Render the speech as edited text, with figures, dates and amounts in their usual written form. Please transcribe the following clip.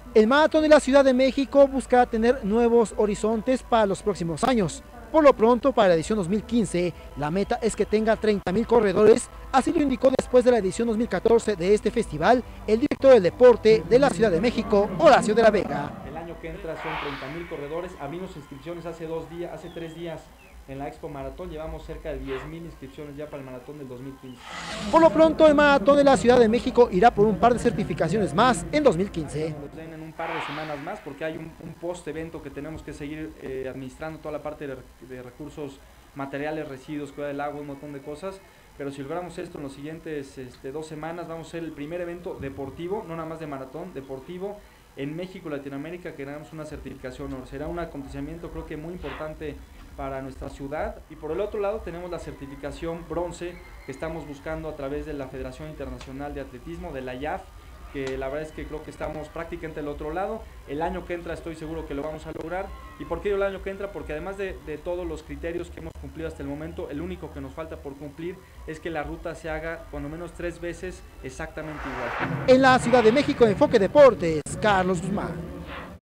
El Maratón de la Ciudad de México busca tener nuevos horizontes para los próximos años. Por lo pronto, para la edición 2015, la meta es que tenga 30,000 corredores, así lo indicó después de la edición 2014 de este festival, el director del deporte de la Ciudad de México, Horacio de la Vega. El año que entra son 30,000 corredores, abrimos inscripciones hace 3 días en la Expo Maratón, llevamos cerca de 10,000 inscripciones ya para el maratón del 2015. Por lo pronto, el Maratón de la Ciudad de México irá por un par de certificaciones más en 2015. En un par de semanas más, porque hay un post-evento que tenemos que seguir administrando toda la parte de recursos materiales, residuos, cuidado del agua, un montón de cosas. Pero si logramos esto en los siguientes 2 semanas, vamos a ser el primer evento deportivo, no nada más de maratón, deportivo, en México y Latinoamérica, que ganamos una certificación. Será un acontecimiento creo que muy importante para nuestra ciudad. Y por el otro lado tenemos la certificación bronce que estamos buscando a través de la Federación Internacional de Atletismo, de la IAF, que la verdad es que creo que estamos prácticamente del otro lado. El año que entra estoy seguro que lo vamos a lograr. ¿Y por qué el año que entra? Porque además de todos los criterios que hemos cumplido hasta el momento, el único que nos falta por cumplir es que la ruta se haga cuando menos 3 veces exactamente igual. En la Ciudad de México, Enfoque Deportes, Carlos Guzmán.